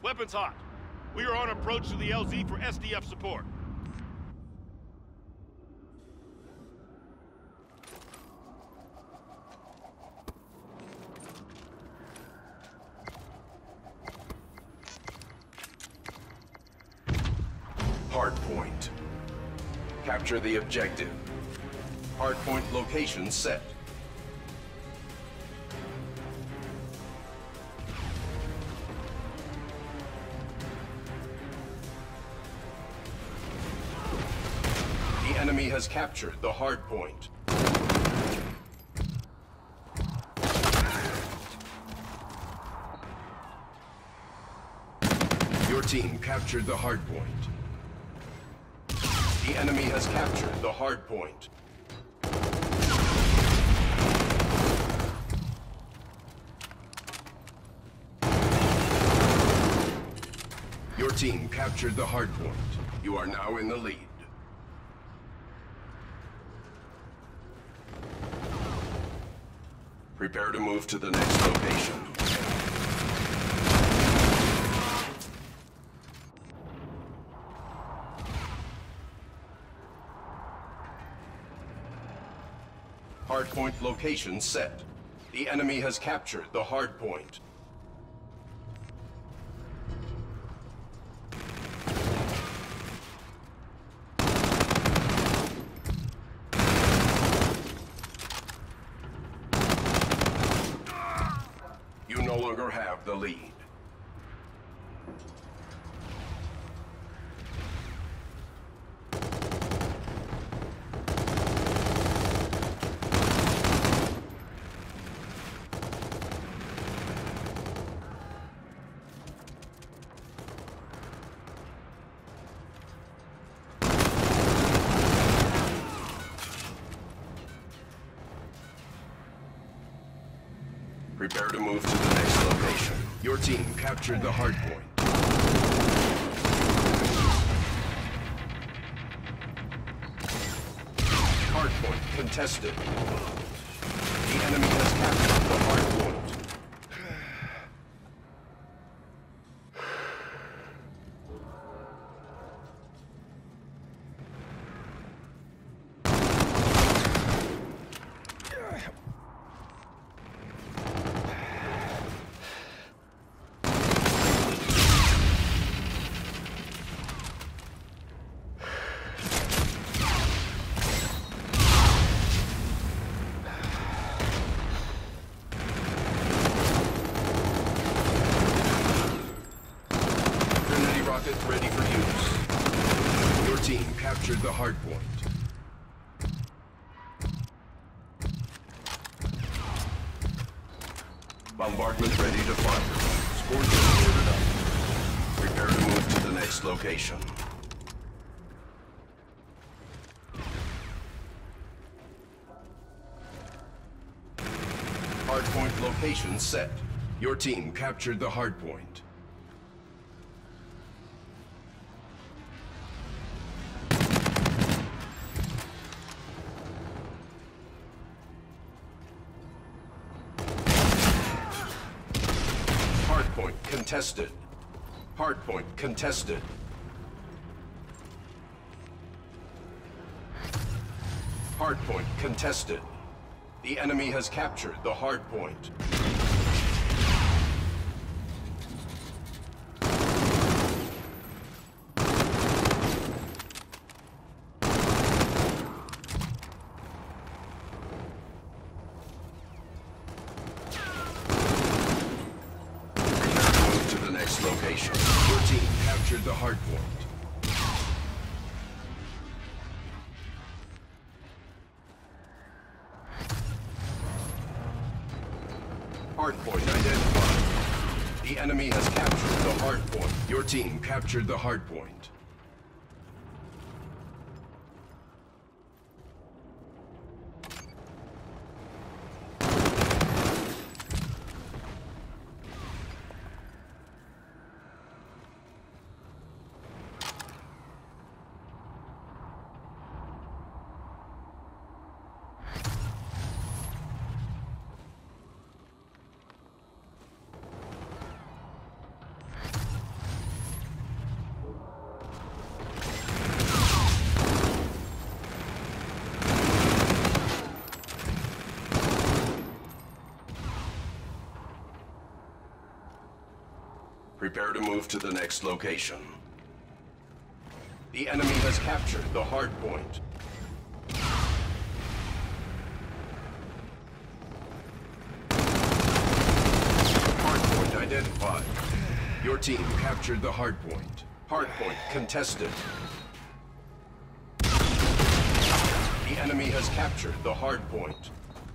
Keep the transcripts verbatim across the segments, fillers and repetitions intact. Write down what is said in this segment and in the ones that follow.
Weapons hot. We are on approach to the L Z for S D F support. Hardpoint. Capture the objective. Hardpoint location set. The enemy has captured the hardpoint. Your team captured the hardpoint. The enemy has captured the hardpoint. Your team captured the hardpoint. You are now in the lead. Prepare to move to the next location. Hardpoint location set. The enemy has captured the hardpoint. You no longer have the lead. Prepare to move to the next location. Your team captured the hardpoint. Hardpoint contested. The enemy has captured the hardpoint. Ready for use. Your team captured the hardpoint. Bombardment ready to fire. Scorpion ordered up. Prepare to move to the next location. Hardpoint location set. Your team captured the hardpoint. Hardpoint contested. Hardpoint contested. Hardpoint contested. The enemy has captured the hardpoint. Location. Your team captured the hardpoint. Hardpoint identified. The enemy has captured the hardpoint. Your team captured the hardpoint. Prepare to move to the next location. The enemy has captured the hard point. Hardpoint identified. Your team captured the hardpoint. Hardpoint contested. The enemy has captured the hardpoint.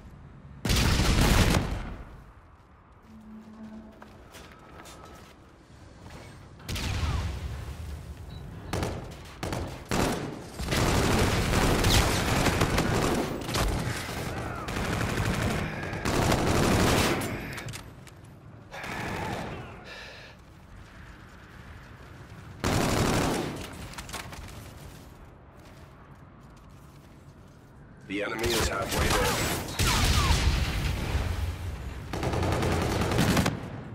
The enemy is halfway there.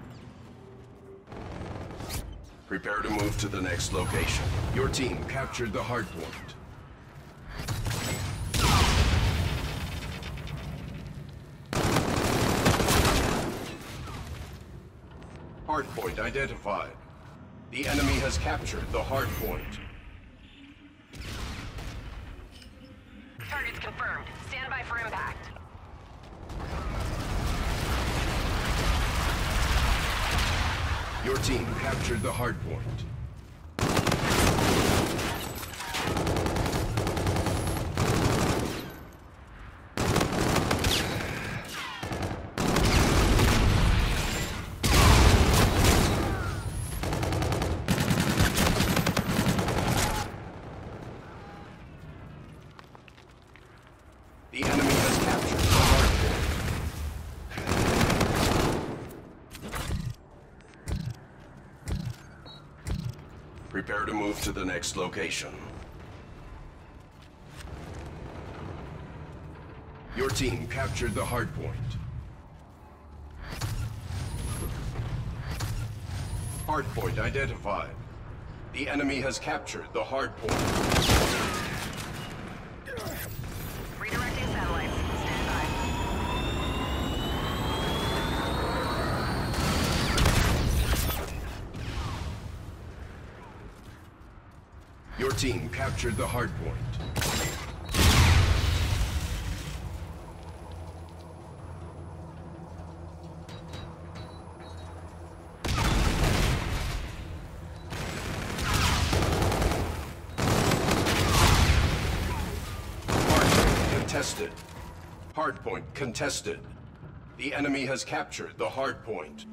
Prepare to move to the next location. Your team captured the hardpoint. Hardpoint identified. The enemy has captured the hardpoint. Targets confirmed. Stand by for impact. Your team captured the hardpoint. The enemy has captured the hardpoint. Prepare to move to the next location. Your team captured the hardpoint. Hardpoint identified. The enemy has captured the hardpoint. Redirecting satellites. Stand by. Your team captured the hardpoint. Contested. Hardpoint contested. The enemy has captured the hardpoint.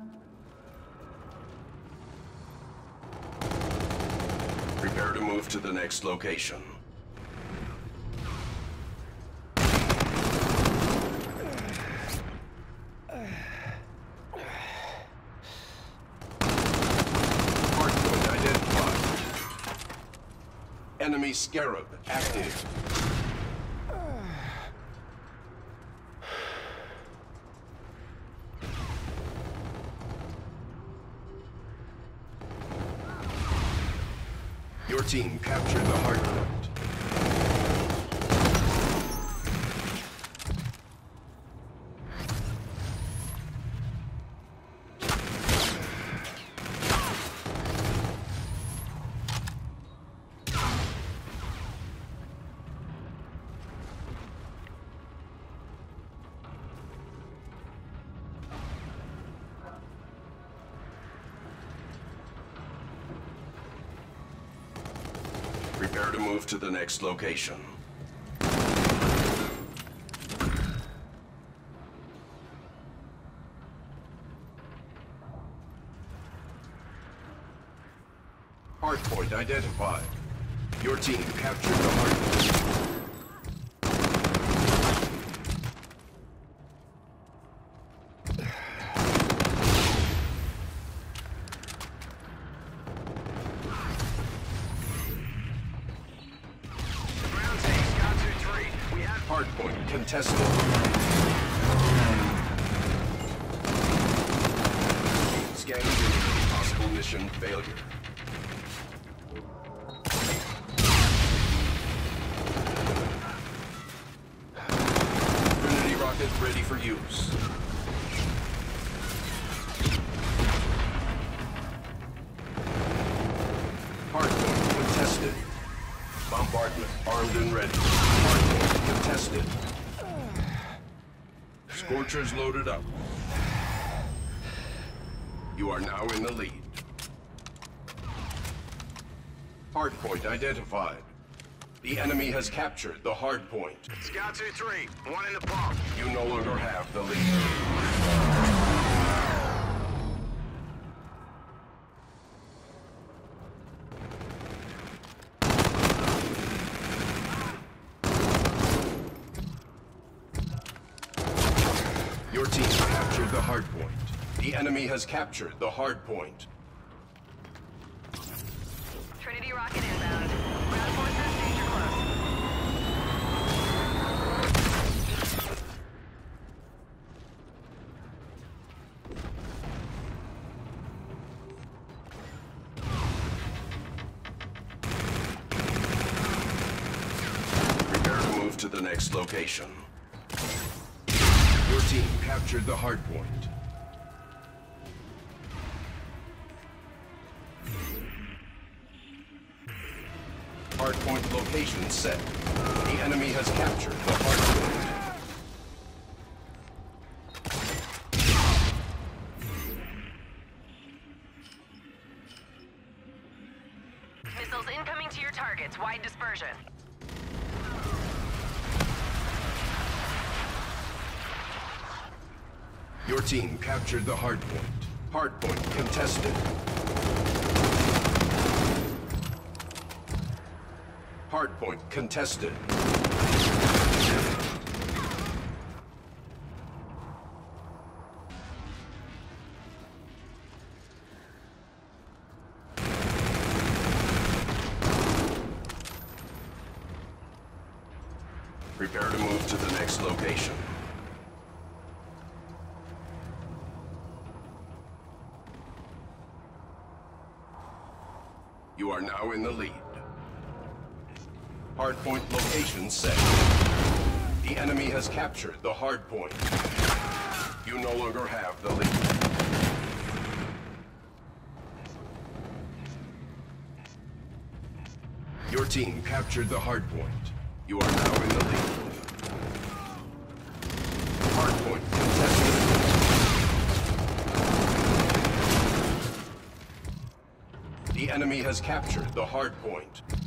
Prepare to move to the next location. Hardpoint identified. Enemy Scarab active. Your team captured the hardpoint. Prepare to move to the next location. Hardpoint identified. Your team captured the hardpoint. Hardpoint contested. Scanning unit, possible mission failure. Trinity rocket ready for use. Armed and ready. Hardpoint contested. Scorchers loaded up. You are now in the lead. Hardpoint identified. The enemy has captured the hardpoint. Scout two three, one in the pump. You no longer have the lead. Your team captured the hardpoint. The enemy has captured the hardpoint. Trinity rocket inbound. Ground forces, danger close. Prepare to move to the next location. Your team captured the hardpoint. Hardpoint location set. The enemy has captured the hardpoint. Missiles incoming to your targets. Wide dispersion. Your team captured the hardpoint. Hardpoint contested. Hardpoint contested. Prepare to move to the next location. You are now in the lead. Hardpoint location set. The enemy has captured the hardpoint. You no longer have the lead. Your team captured the hardpoint. You are now in the lead. Hardpoint contested. The enemy has captured the hardpoint.